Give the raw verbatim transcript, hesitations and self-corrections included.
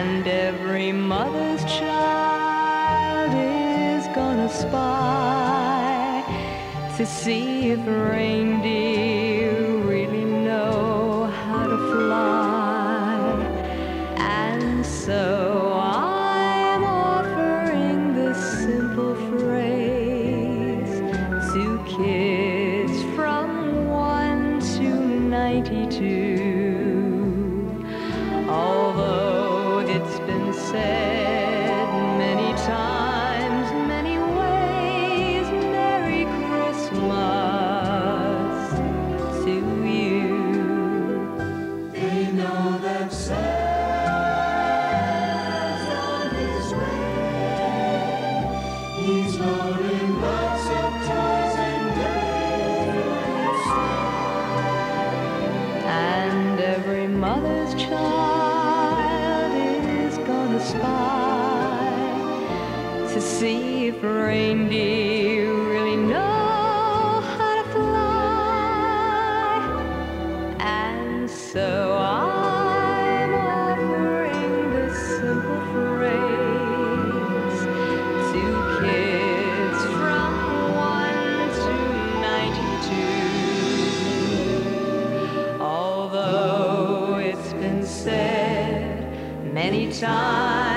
And every mother's child is gonna spy to see if reindeer really know how to fly. And so I'm offering this simple phrase to kids from one to ninety-two. Although it's been said many times, many ways, Merry Christmas to you. They know that Santa's on his way. He's loading lots of toys and gifts. And every mother's child is gonna spy to see if reindeer really know how to fly. And so I'm offering this simple phrase to kids from one to ninety-two. Although it's been said many times,